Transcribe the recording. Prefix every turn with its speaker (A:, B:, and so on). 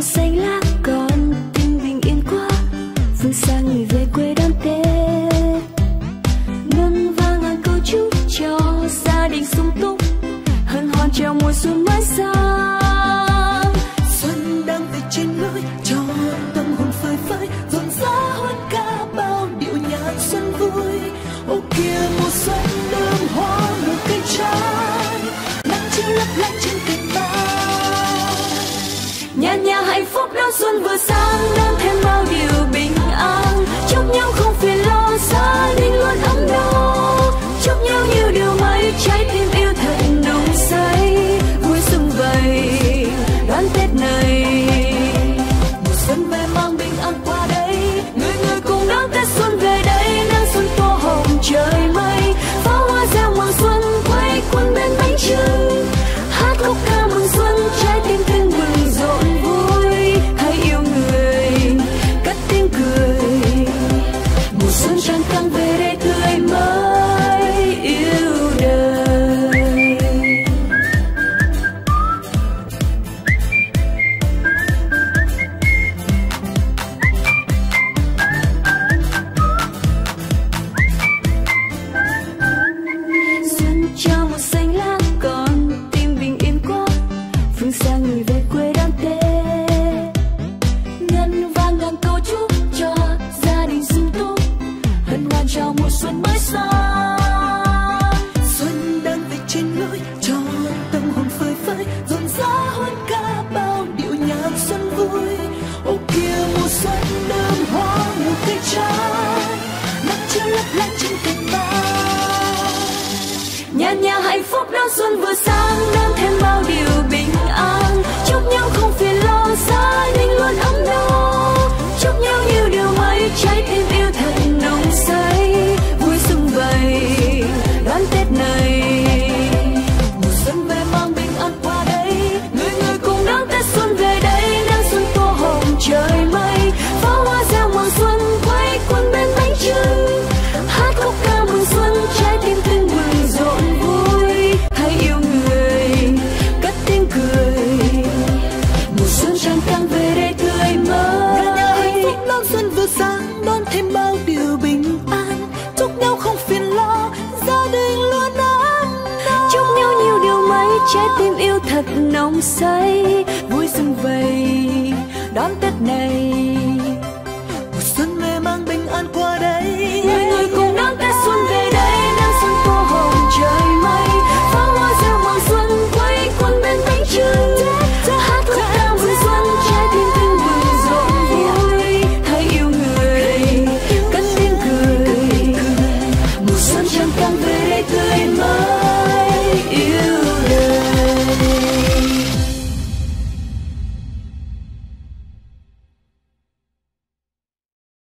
A: xanh lá còn tình bình yên quá, phương xa người về quê đón Tết. Ngân vang ngàn câu chúc cho gia đình sung túc, hân hoan chào mùa xuân mới sang.
B: Xuân đang về trên lối cho tâm hồn phơi phới, rộn rã hơn cả bao điệu nhạc xuân vui. Ô kia mùa xuân đơm hoa nụ cây trái, nắng chiếu lấp lánh trên cành mai.
A: Nhà nhà hạnh phúc đón xuân vừa sang, đón thêm bao điều bình an. Chúc nhau không phiền lo, gia đình luôn ấm no. Chúc nhau nhiều điều may, trái tim yêu thật nồng say. Vui xuân vầy đón Tết này,
B: Mùa xuân về mang bình an qua đây,
A: người người cùng đón Tết xuân về đây. Nắng xuân tô hồng trời mây, pháo hoa reo mừng xuân quay quần bên bánh trưng. Hát khúc ca mừng xuân, trái tim tưng bừng rộn vui. Hãy yêu người cất tiếng cười, mùa xuân trăng trăng về đây tươi mới yêu đời. Xuân cho màu xanh lá còn tim bình yên quá, phương xa người về quê đón Tết. Ngân vang ngàn câu chúc cho gia đình sung túc, hân hoan chào mùa xuân mới sang.
B: Xuân đang về trên lối cho tâm hồn phơi phới, rộn rã hơn cả bao điệu nhạc xuân vui. Ô kia mùa xuân đơm hoa nụ cây trái, nắng chiếu lấp lánh trên cành mai.
A: Nhà nhà hạnh phúc đón xuân vừa sang, đón thêm bao điều bình an. Chúc nhau không phiền lo, gia đình luôn ấm no. Chúc nhau nhiều điều may, trái tim yêu thật nồng say. Vui xuân vầy đón Tết này,
B: Mùa xuân về mang bình an qua đây,
A: người người cùng đón Tết xuân về đây. Nắng xuân tô hồng trời mây, pháo hoa reo mừng xuân quay quần bên bánh trưng. Hát khúc ca mừng xuân, trái tim tưng bừng rộn vui. Hãy yêu người cất tiếng cười, mùa xuân trăng trăng về đây tươi mới.
B: cả nhà hạnh phúc đón xuân vừa sáng, đón thêm bao điều bình an. Chúc nhau không phiền lo, gia đình luôn ấm no.
A: Chúc nhau nhiều điều may, trái tim yêu thật nồng say. Vui xuân vầy đón Tết này,
B: Mùa xuân về mang bình an qua đây,